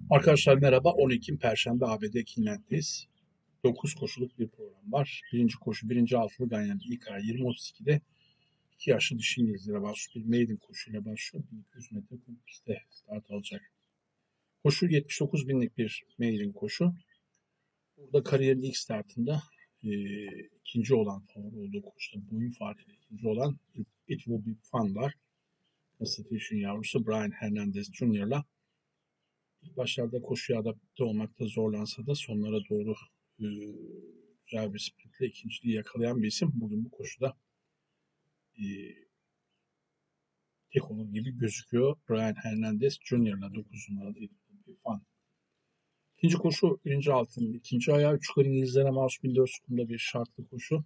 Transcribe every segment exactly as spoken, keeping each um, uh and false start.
Arkadaşlar merhaba. on Ekim Perşembe A B D Keynote'deyiz. dokuz koşuluk bir program var. Birinci koşu, birinci altılı ganyan ilk ay yirmi otuz ikide iki yaşlı dişi İngilizlere başlıyor. Bir maiden koşuyla başlıyor. bin iki yüz metre kum pistte start alacak. Koşu yetmiş dokuz binlik bir maiden koşu. Burada kariyerin ilk startında e, ikinci olan favori olduğu koşuda boyun farkıyla ikinci olan It Will Be Fun var. Constitution yavrusu Brian Hernandez Junior'la İlk başlarda koşuya adapte olmakta zorlansa da sonlara doğru e, güzel bir sprintle ikinciliği yakalayan bir isim. Bugün bu koşuda e, tek olur gibi gözüküyor. Brian Hernandez Junior'la dokuz numaralı bir fan. İkinci koşu birinci altının ikinci ayağı. Üç yukarı İngilizlere mahsus bin dört yüz kumda bir şartlı koşu.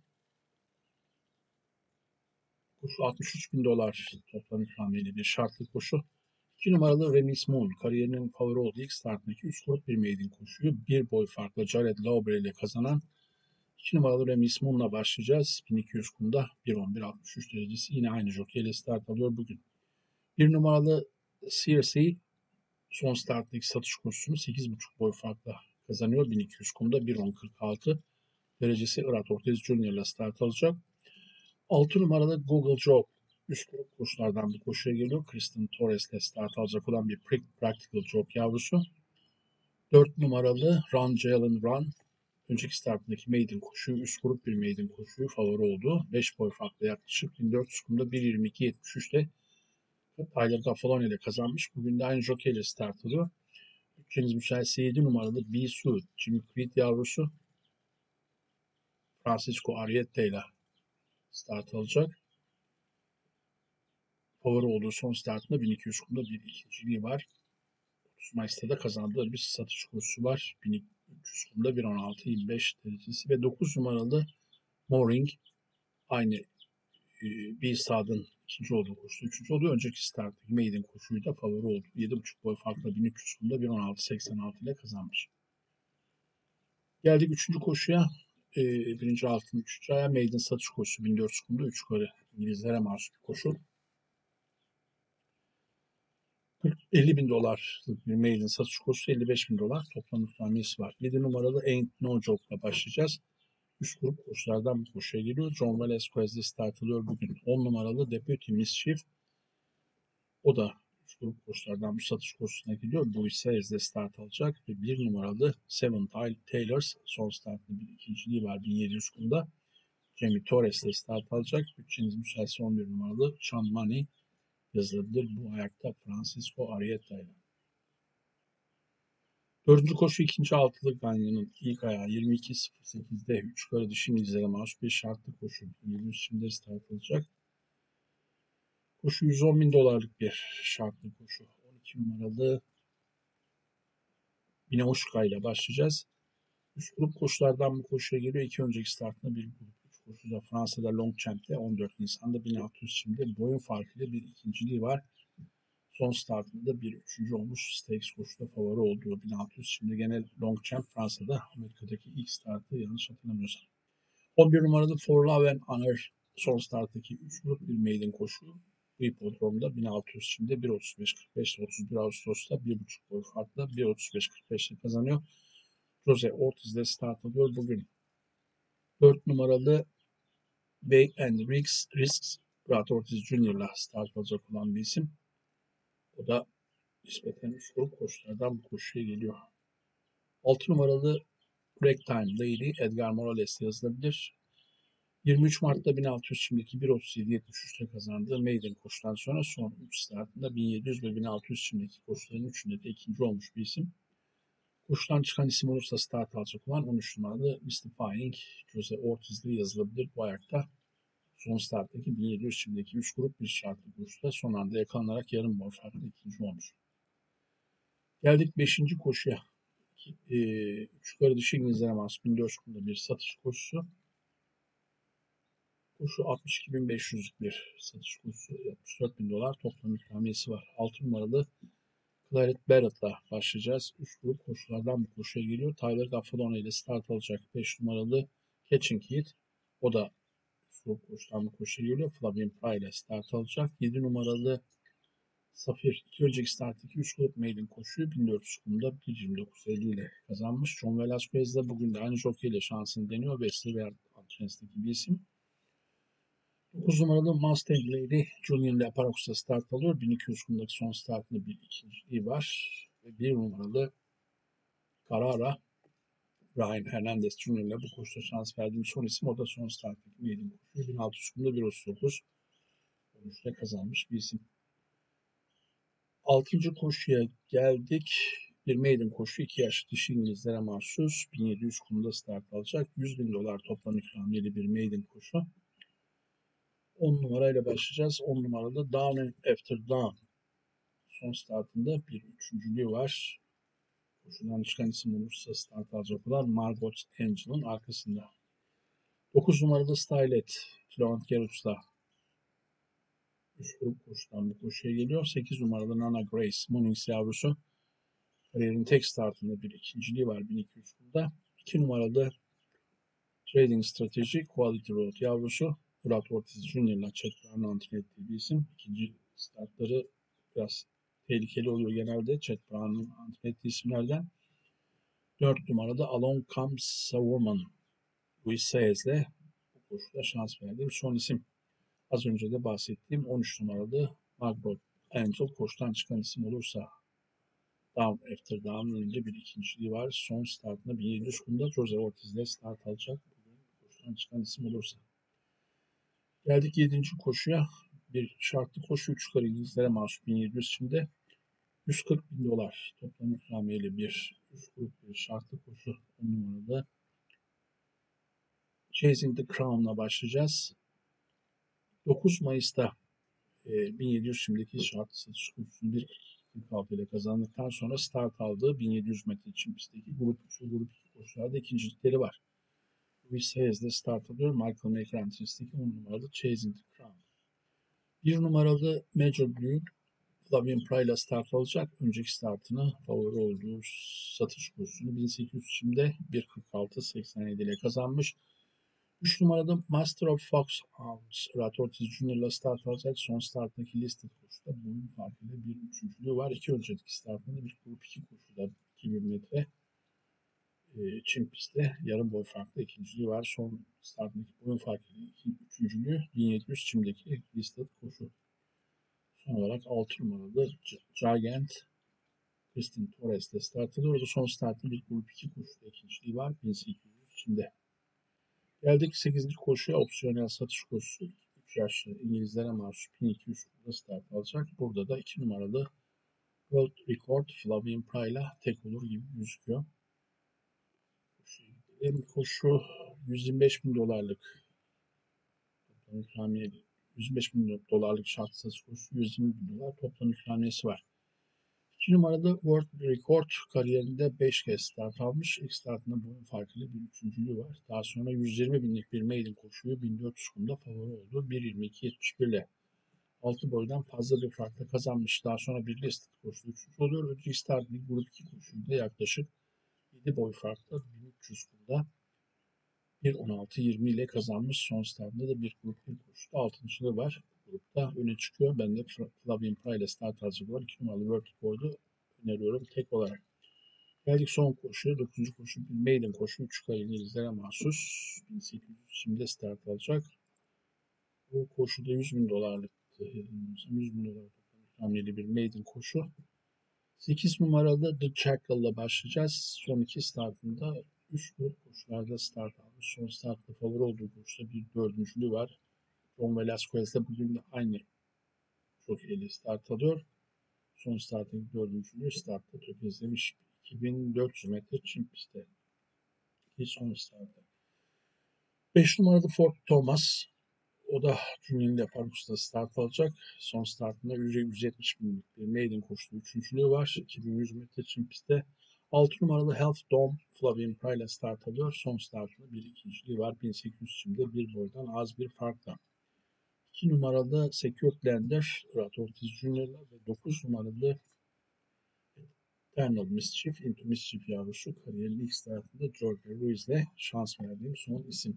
Koşu altmış üç bin dolar toplam ikramiyeli bir şartlı koşu. iki numaralı Remis Moon kariyerinin favori olduğu ilk startındaki üç grup bir maiden koşuyu bir boy farkla Jared Lawber ile kazanan iki numaralı Remis Moon'la başlayacağız. bin iki yüz kumda bir on bir altmış üç derecesi yine aynı jockey start alıyor bugün. bir numaralı C R C son starttaki satış koşusunu sekiz buçuk boy farkla kazanıyor. bin iki yüz kumda bir on kırk altı derecesi Irat Ortiz Junior ile start alacak. altı numaralı Google Job üst grup koşulardan bir koşuya geliyor. Kristen Torres ile start alacak olan bir Practical Job yavrusu. dört numaralı Run Jalen Run önceki startındaki maiden koşuyu, üst grup bir maiden koşuyu favori oldu. beş boy farklı yaklaşık bin dört yüz kumda bir yirmi iki yetmiş üçte Tyler Gaffalone ile kazanmış. Bugün de aynı jockey ile start alıyor. Bütçeniz müsaitse yedi numaralı B Su, Jimmy Creed yavrusu Francisco Ariete ile start alacak. Favori olduğu son startında bin iki yüz kumda bir ikinciliği var. otuz Mayıs'ta da kazandığı bir satış kursu var. bin üç yüz kumda bir on altı yirmi beş derecesi ve dokuz numaralı Mooring aynı e, bir sağdan ikinci olduğu koşuda üçüncü oluyor. Önceki starttaki maiden koşuyu da favori oldu. yedi buçuk boy farkla bin üç yüz kumda bir on altı seksen altı ile kazanmış. Geldik üçüncü koşuya. E, birinci altın üçüncü aya maiden satış koşusu bin dört yüz kumda üç yukarı İngilizlere mahsus bir koşu. elli bin dolarlık bir maiden satış koşusu elli beş bin dolar toplam ikramiyesi var. yedi numaralı Ain't No Joke'la başlayacağız. Üst grup koşulardan bir koşuya geliyor. John Velazquez'de start alıyor bugün. on numaralı Deputy Mischief. O da üst grup koşulardan bu satış koşusuna gidiyor. Bu ise Ezde start alacak. Ve bir numaralı Seven Taylors son startında bir ikinciliği var bin yedi yüz kumda. Jamie Torres ile start alacak. Bütçeniz müsaitse on bir numaralı Chan Money yazılabilir. Bu ayakta Francisco Arieta ile. Dördüncü koşu ikinci altılı Ganya'nın ilk ayağı yirmi iki sıfır sekizde üç yukarı dişi İngilizlere mahsus bir şartlı koşu. yedi yüz şimdi start alacak. Koşu yüz on bin dolarlık bir şartlı koşu. on iki numaralı Binauşka ile başlayacağız. Üst grup koşulardan bu koşuya geliyor. İki önceki startında bir grup üç koşuda Fransa'da Longchamp'te on dört Nisan'da bin altı yüz şimdi boyun farkıyla bir ikinciliği var. Son startında bir üçüncü olmuş Stakes koşuda favori olduğu bin altı yüz şimdi genel Longchamp Fransa'da Amerika'daki ilk startı yanlış hatırlamıyorsam. on bir numaralı For Love and Honor son starttaki üç grup bir maiden koşu. Bu hipodromda bin altı yüz şimdi bir otuz beş kırk beş otuz bir Ağustos'ta bir buçuk boy farkla bir otuz beş kırk beşte kazanıyor. Jose Ortiz'de start alıyor bugün. dört numaralı Bay and Risks, Risks Murat Ortiz Junior'la start alacak olan bir isim. O da nispeten üst grup koşulardan bu koşuya geliyor. altı numaralı Ragtime Lady Edgar Morales yazılabilir. yirmi üç Mart'ta bin altı yüz şimdiki bir otuz yedi yetmiş üçte kazandığı maiden koşudan sonra son üç startında bin yedi yüz ve bin altı yüz şimdiki koşuların üçünde de ikinci olmuş bir isim. Koşudan çıkan isim olursa start alacak olan on üç numaralı Mystifying Jose Ortiz'le yazılabilir. Bu ayakta son starttaki bin yedi yüz şimdiki üç grup bir şartlı koşuda son anda yakalanarak yarım boy farklı ikinci olmuş. Geldik beşinci koşuya. E, üç yukarı dişi İngilizlere mahsus bin dört yüz kumda bir satış koşusu. Koşu altmış iki bin beş yüzlük bir satış koşusu. altmış dört bin dolar toplam ikramiyesi var. altı numaralı Claret Barrett'la başlayacağız. üç grup koşulardan bu koşuya geliyor. Tyler Gaffalone ile start alacak. beş numaralı Catching Heat. O da üç grup koşulardan bu koşuya geliyor. Flavien Pry ile start alacak. yedi numaralı Safir iki önceki starttaki üç grup maiden koşuyu bin dört yüz kumda bir yirmi dokuz elli ile kazanmış. John Velasquez de bugün de aynı jockey ile şansını deniyor. Wesley ve Antrence'deki bir isim. dokuz numaralı Mustang Lady Junior ile Parax'ta start alıyor. bin iki yüz kumdaki son startında bir ikinciliği var. Ve bir numaralı Carrara Ryan Hernandez Junior ile bu koşuda şans verdiğim son isim. O da son starttaki maiden koşuyu bin altı yüz kumda bir otuz dokuz on üçte kazanmış bir isim. Altıncı koşuya geldik. Bir maiden koşu, iki yaş dişi İngilizlere mahsus. bin yedi yüz kumda start alacak. yüz bin dolar toplam ikramiyeli bir maiden koşu. on numarayla başlayacağız. on numaralı Down and After Down. Son startında bir üçüncülüğü var. Koşudan çıkan isim olursa start alacak olan Margot Angel'ın arkasında. dokuz numaralı Stylet. Florent Gerus'la üç grup koşudan bu koşuya geliyor. sekiz numaralı Nana Grace. Mornings yavrusu. Kariyerin tek startında bir ikinciliği var bin iki yüz kumda. iki numaralı Trading Strategy Quality Road yavrusu. Murat Ortiz Junior'la Chad Brown'un antrenör ettiği bir isim. İkinci startları biraz tehlikeli oluyor genelde. Chad Brown'un antrenör ettiği isimlerden. dört numarada Along Comes a Woman. Luis Saez'le bu koşuda şans verdiğim son isim. Az önce de bahsettiğim on üç numaralı Margot Angel koşudan çıkan isim olursa Down After Down'ın önünde bir ikinciliği var. Son startında bin yedi yüz kumda Jose Ortiz'le start alacak. Bugün koşudan çıkan isim olursa. Geldik yedinci koşuya. Bir şartlı koşu üç yukarı İngilizlere mahsus bin yedi yüz şimdi. yüz kırk bin dolar toplam ikramiyeli bir üç grup bir şartlı koşu on numarada. Chasing the Crown'la başlayacağız. dokuz Mayıs'ta e, bin yedi yüz şimdiki şartlı satış koşusunu bir kırk altı ile kazandıktan sonra start aldığı bin yedi yüz metre için pistteki grup üç ve grup iki koşularda ikincilikleri var. Luis Hayes'de start alıyor. Michael Maker Antrence'deki on numaralı Chasing the Crown. bir numaralı Major Blue Flavien Pryla start alacak. Önceki startını favori olduğu satış kursunu bin sekiz yüz şimdi bir kırk altı seksen yedi ile kazanmış. üç numarada Master of Fox Hounds Murat Ortiz Junior'la start alacak. Son starttaki listed koşuda boyun farkıyla bir üçüncülüğü var. İki önceki startında bir grup iki koşuda iki bin metre Çin pistte yarım boy farklı ikinciliği var. Son starttaki boyun farkıyla üçüncülüğü bin yedi yüz Çim'deki listed koşu. Son olarak altı numaralı Giant Kristin Torres ile start alıyor. Orada son startın bir grup iki koşuda ikinciliği var. bin sekiz yüz şimdi. Geldik sekizinci koşuya opsiyonel satış koşusu. üç yaşlı İngilizlere mahsus bin iki yüz start alacak. Burada da iki numaralı World Record Flavien Pryla tek olur gibi gözüküyor. Koşu yüz yirmi beş bin dolarlık toplam ikramiyeli yüz yirmi beş bin dolarlık şart satış koşusu yüz yirmi bin dolar toplam ikramiyesi var. iki numarada World Record kariyerinde beş kez start almış. İlk startında boyun farkıyla bir üçüncülüğü var. Daha sonra yüz yirmi binlik bir maiden koşuyu bin dört yüz kumda favori oldu. bir yirmi iki yetmiş bir ile altı boydan fazla bir farkla kazanmış. Daha sonra bir listed koşuda üçüncü oluyor. Önceki startında grup iki koşuyla yaklaşık yedi boy farkla bin üç yüz kumda bir on altı yirmi ile kazanmış. Son startında da bir grup bir koşuda altıncılığı var. Grupta öne çıkıyor. Ben de Flavien Pryla ile start alacak olan iki numaralı World Record'u öneriyorum tek olarak. Geldik son koşuya. dokuzuncu koşu bir maiden koşu. üç yukarı İngilizlere mahsus. bin sekiz yüz şimdi start alacak. Bu koşuda yüz bin dolarlık yüz bin dolar ikramiyeli bir maiden koşu. sekiz numaralı The Chackal'la başlayacağız. Son iki startında üç grup koşularda start almış. Son startta favori olduğu koşuda bir dördüncülüğü var. John Velasquez de bugün de aynı çok eli start alıyor. Son startın dördüncülüğü startta tökezlemiş. iki bin dört yüz metre Çin pistte. Son startta. beş numaralı Fort Thomas. O da Junior'la Parax'ta start alacak. Son startında yüz yetmiş binlik bir maiden koştu. Üçüncülüğü var. iki bin yüz metre Çin pistte. altı numaralı Health Dome Flavien Pryla start alıyor. Son startında bir ikinciliği var. bin sekiz yüz şimdi bir boydan az bir farkla. iki numaralı Secured Lander Murat Ortiz Junior'la ve dokuz numaralı Eternal Mischief Into Mischief yavrusu kariyerin ilk startında George Ruiz'le şans verdiğim son isim.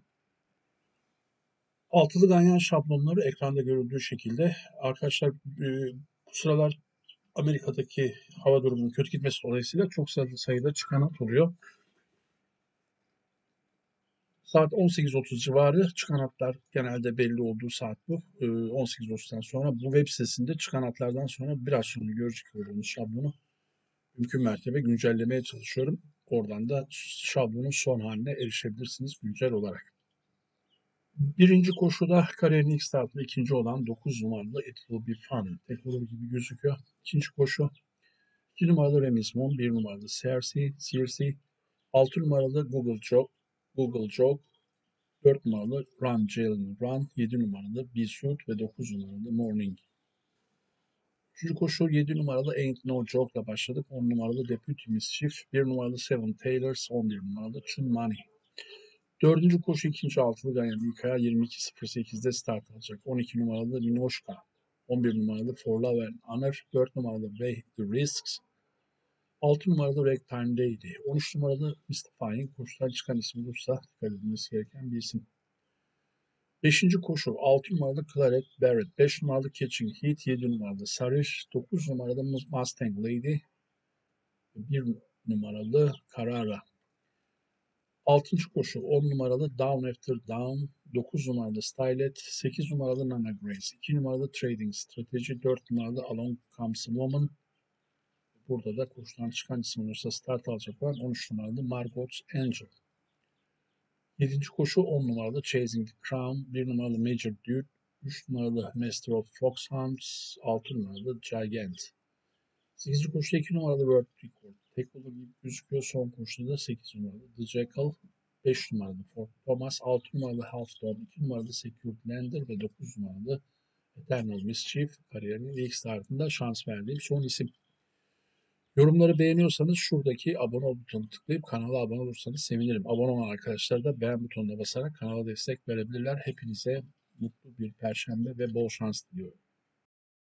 Altılı ganyan şablonları ekranda görüldüğü şekilde. Arkadaşlar bu sıralar Amerika'daki hava durumunun kötü gitmesi dolayısıyla çok sayıda çıkan at oluyor. Saat on sekiz otuz civarı çıkan hatlar genelde belli olduğu saat bu. Ee, on sekiz otuzdan sonra bu web sitesinde çıkan hatlardan sonra biraz sonra görecek olduğunuz şablonu mümkün mertebe güncellemeye çalışıyorum. Oradan da şablonun son haline erişebilirsiniz güncel olarak. Birinci koşuda kariyerin ilk startında ikinci olan dokuz numaralı It Will Be Fun tek olur gibi gözüküyor. İkinci koşu iki numaralı Remis Mon, bir numaralı Cersei, Cersei, altı numaralı Google Jog, Google Jog, dört numaralı Run Jalen Run, yedi numaralı Be Suit ve dokuz numaralı Morning. Üçüncü koşu yedi numaralı Ain't No Joke'la başladık. on numaralı Deputy Mischief, bir numaralı Seven Tailors, on bir numaralı Chun Money. Dördüncü koşu ikinci altılı Ganyan Hikaya yirmi iki sıfır sekizde start alacak. on iki numaralı Minoşka, on bir numaralı For Love and Honor, dört numaralı Weigh the Risks, altı numaralı Ragtime Lady, on üç numaralı Mystifying koşudan çıkan isim olursa dikkat edilmesi gereken bir isim. Beşinci koşu altı numaralı Claret Barrett, beş numaralı Catching Heat, yedi numaralı Sarish, dokuz numaralı Mustang Lady, bir numaralı Carrara. altıncı koşu on numaralı Down After Down, dokuz numaralı Stylet, sekiz numaralı Nana Grace, iki numaralı Trading Strategy, dört numaralı Along Comes a Woman. Burada da koşudan çıkan isim olursa start alacak olan on üç numaralı Margot's Angel. yedinci koşu on numaralı Chasing the Crown, bir numaralı Major Dude, üç numaralı Master of Foxhounds, altı numaralı Gigant. sekizinci koşuda iki numaralı World Record tek olur gibi gözüküyor. Son koşuda da sekiz numaralı The Jackal, beş numaralı Fort Thomas, altı numaralı Half Dome, iki numaralı Secured Lander ve dokuz numaralı Eternal Mischief kariyerinin ilk startında şans verdiğim son isim. Yorumları beğeniyorsanız şuradaki abone ol butonuna tıklayıp kanala abone olursanız sevinirim. Abone olan arkadaşlar da beğen butonuna basarak kanala destek verebilirler. Hepinize mutlu bir perşembe ve bol şans diliyorum.